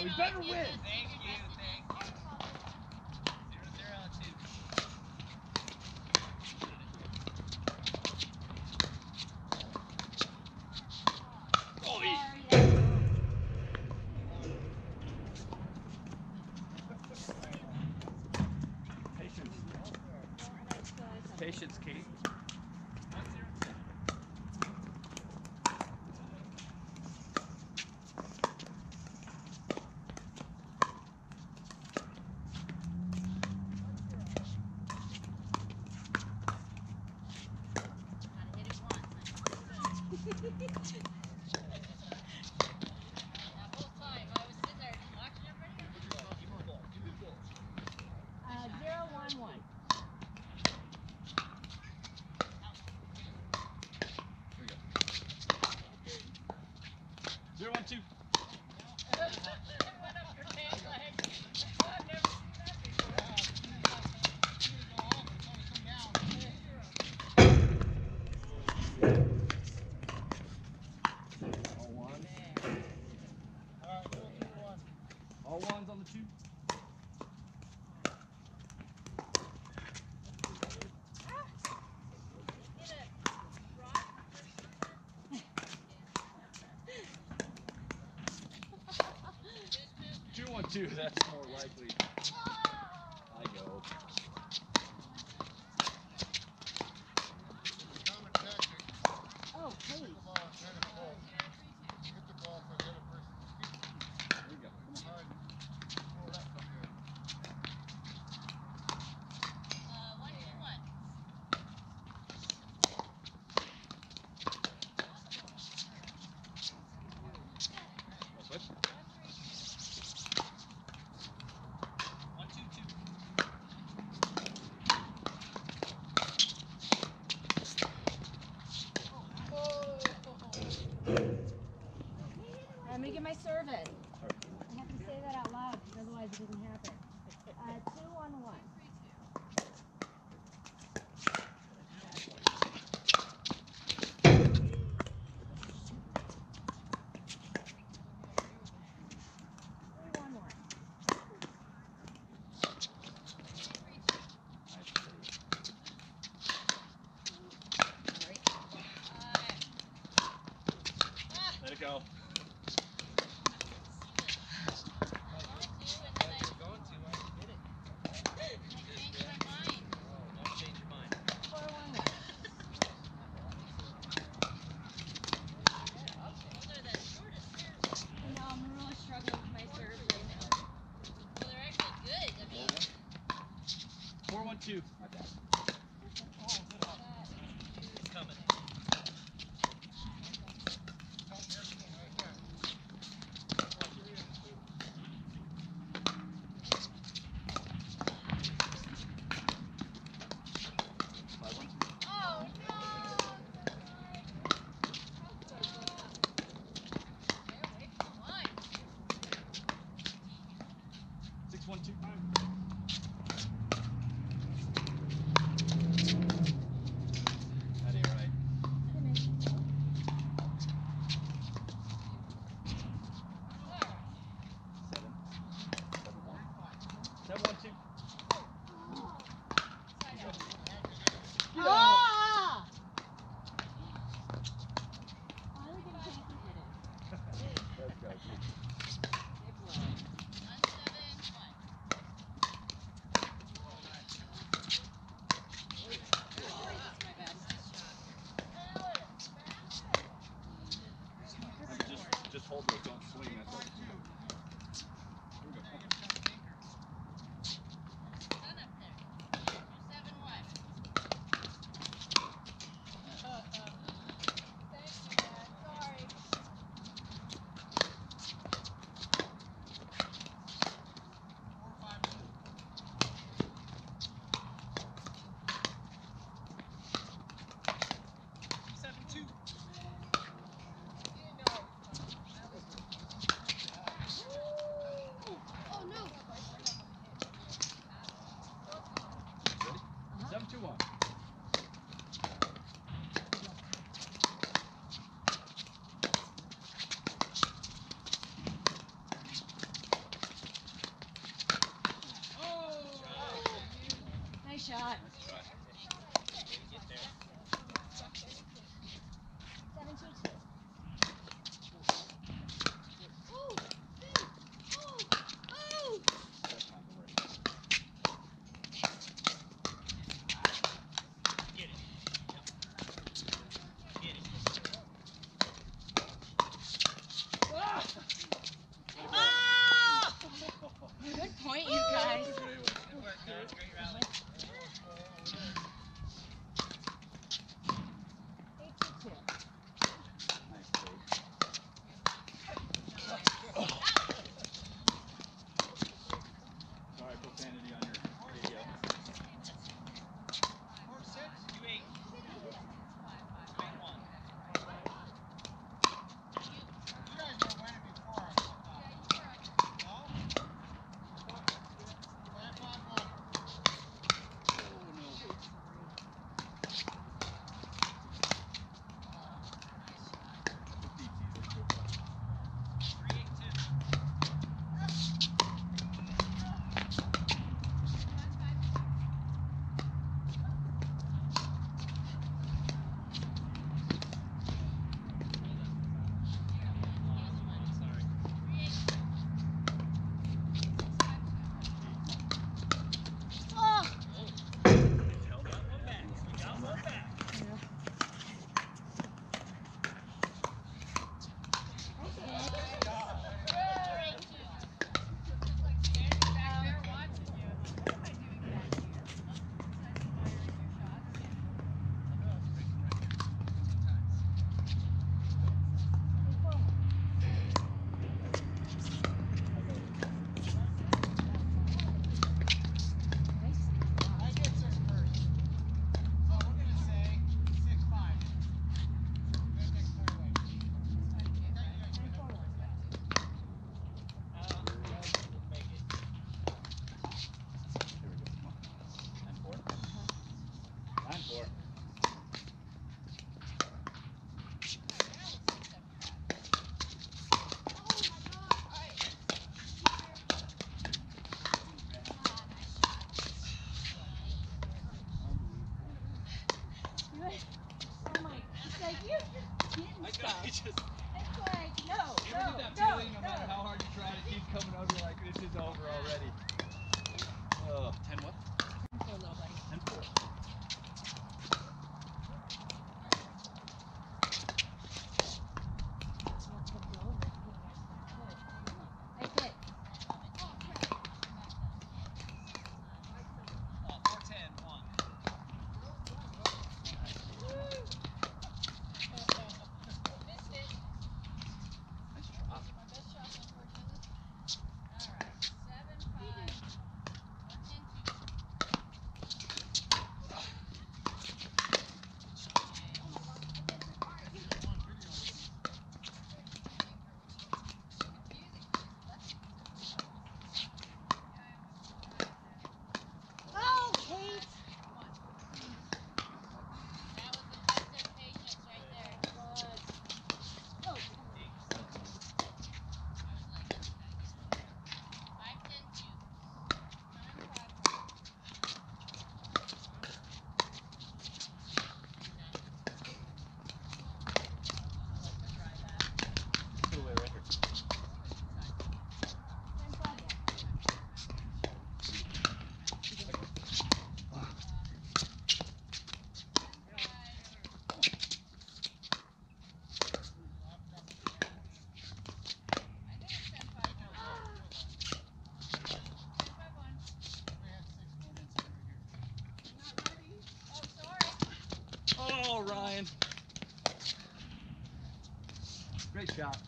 We better win. Thank you. 0-0-2. Oh, yeah. Patience. Patience, Kate. 1-0-2. Zero, 1-2. All ones on the 2. Two, 1-2. That's more likely. I go. Oh, hey. There you go. Switch. 1-2-2. Let me get my service. I have to say that out loud because otherwise it doesn't happen. 2-1-1. Let it go. Four, 1-2. My bad. It's coming. Six, 1-2. That ain't right. 7, 1-2. Ah! Let's go. Just hold those, don't swing. That's all. Here we go. This is over already. 10 what? 10-4, little buddy. 10-4. That's it. 4-10, 1. Missed it. Nice drop. My best shot, unfortunately. Alright, 7-5. 10-2. Oh, Kate. That was the test of patience right there. Oh, 5-10-2. Put away right here. 10-5. Oh, Ryan. Great shot.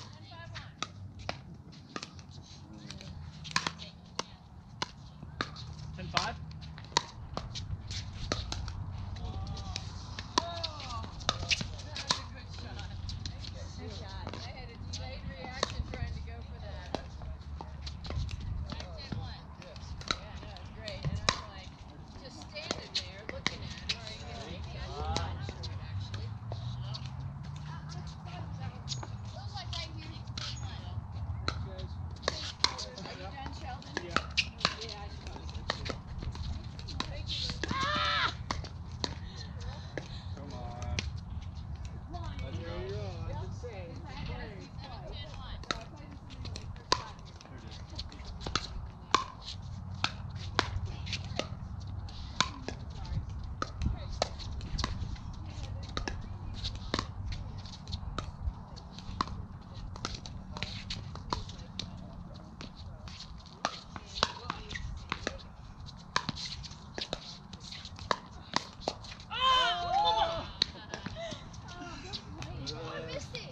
10-5. Good shot. I had a delayed reaction trying to go for that. 10-1. Yeah, no, it's great. And I'm like, just standing there looking at it. Or, you know, maybe I should run short, actually. Looks like right here, 16-1. Are you done, Sheldon? Yeah. Yeah, I suppose. Thank you. Come on. Let's go. There it is. I missed it.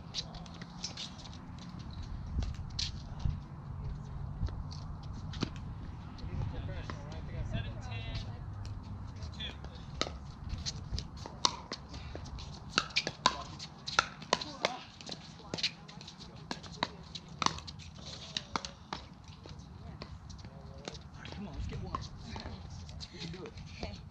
Come on, let's get one. We can do it. Okay.